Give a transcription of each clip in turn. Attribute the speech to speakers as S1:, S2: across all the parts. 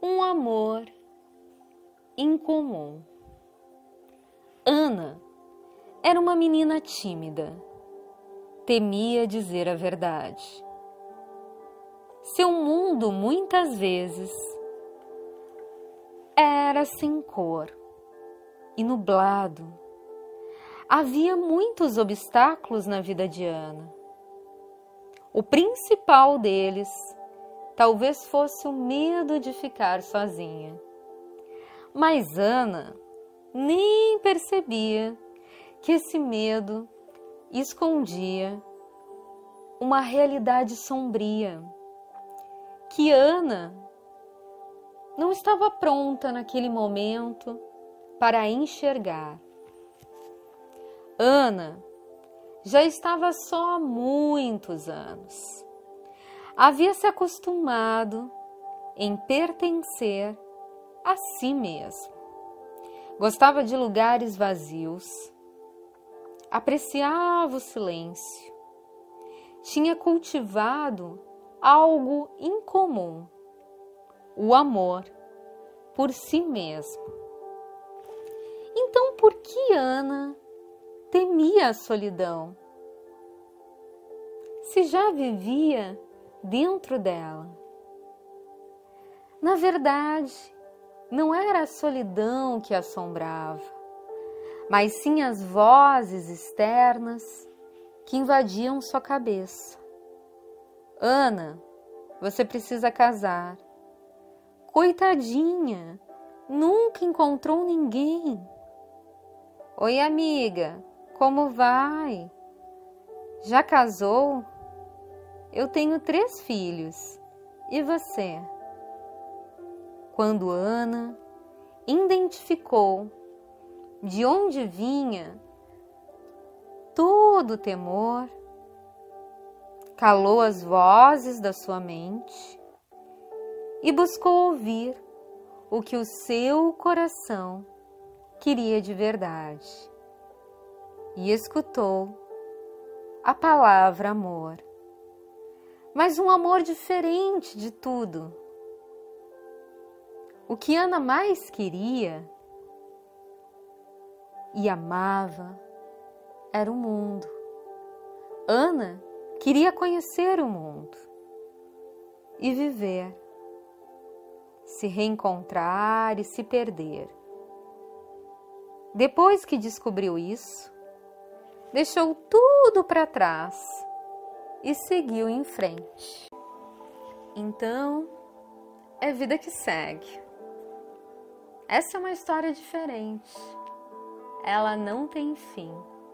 S1: Um amor incomum. Ana era uma menina tímida. Temia dizer a verdade. Seu mundo, muitas vezes, era sem cor e nublado. Havia muitos obstáculos na vida de Ana. O principal deles talvez fosse o medo de ficar sozinha. Mas Ana nem percebia que esse medo escondia uma realidade sombria, que Ana não estava pronta naquele momento para enxergar. Ana já estava só há muitos anos. Havia se acostumado em pertencer a si mesmo. Gostava de lugares vazios, apreciava o silêncio, tinha cultivado algo incomum, o amor por si mesmo. Então, por que Ana temia a solidão, se já vivia dentro dela? Na verdade, não era a solidão que a assombrava, mas sim as vozes externas que invadiam sua cabeça. Ana, você precisa casar. Coitadinha, nunca encontrou ninguém. Oi, amiga, como vai? Já casou? Eu tenho 3 filhos. E você? Quando Ana identificou de onde vinha todo o temor, calou as vozes da sua mente e buscou ouvir o que o seu coração queria de verdade. E escutou a palavra amor. Mas um amor diferente de tudo. O que Ana mais queria e amava era o mundo. Ana queria conhecer o mundo e viver, se reencontrar e se perder. Depois que descobriu isso, deixou tudo para trás e seguiu em frente. Então, é vida que segue. Essa é uma história diferente. Ela não tem fim.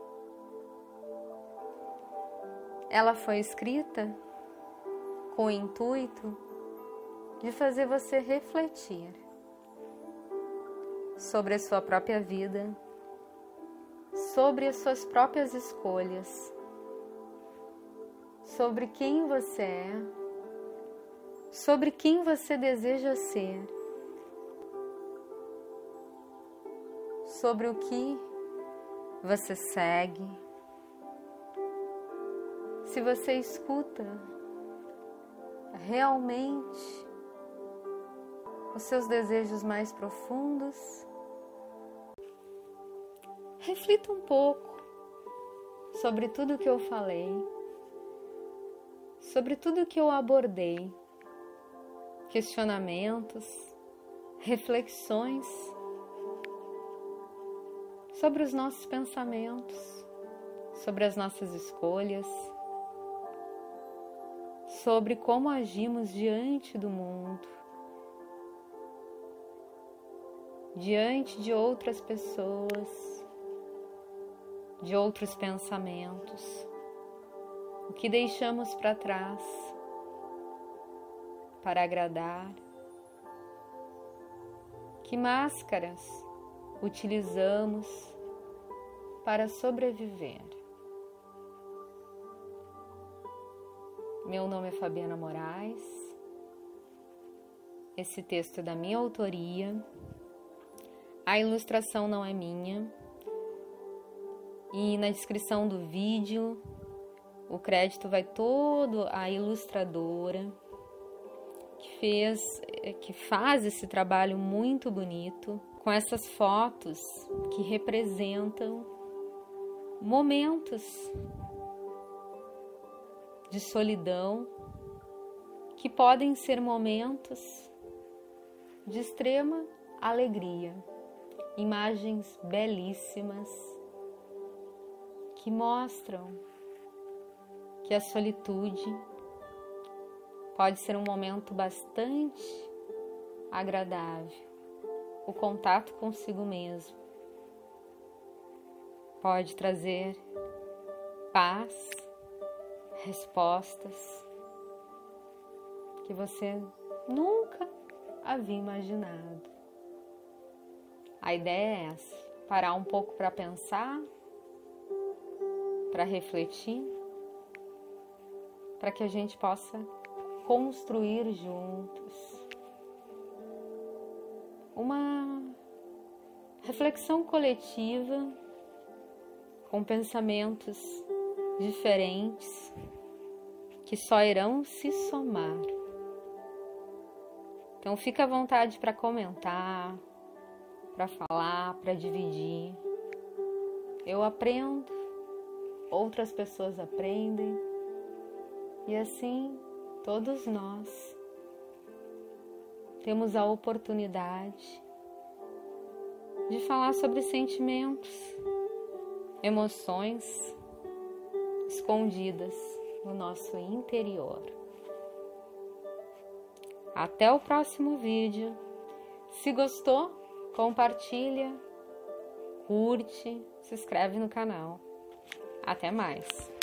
S1: Ela foi escrita com o intuito de fazer você refletir sobre a sua própria vida, sobre as suas próprias escolhas, sobre quem você é, sobre quem você deseja ser, sobre o que você segue, se você escuta realmente os seus desejos mais profundos. Reflita um pouco sobre tudo que eu falei, sobre tudo que eu abordei, questionamentos, reflexões sobre os nossos pensamentos, sobre as nossas escolhas, sobre como agimos diante do mundo, diante de outras pessoas, de outros pensamentos, o que deixamos para trás para agradar, que máscaras utilizamos para sobreviver. Meu nome é Fabiana Moraes, esse texto é da minha autoria, a ilustração não é minha, e na descrição do vídeo o crédito vai todo à ilustradora, que faz esse trabalho muito bonito com essas fotos que representam momentos de solidão, que podem ser momentos de extrema alegria, imagens belíssimas que mostram que a solitude pode ser um momento bastante agradável. O contato consigo mesmo pode trazer paz, respostas que você nunca havia imaginado. A ideia é essa: parar um pouco para pensar, para refletir, para que a gente possa construir juntos uma reflexão coletiva com pensamentos diferentes que só irão se somar. Então fica à vontade para comentar, para falar, para dividir. Eu aprendo, outras pessoas aprendem, e assim todos nós temos a oportunidade de falar sobre sentimentos, emoções escondidas no nosso interior. Até o próximo vídeo. Se gostou, compartilha, curte, se inscreve no canal. Até mais!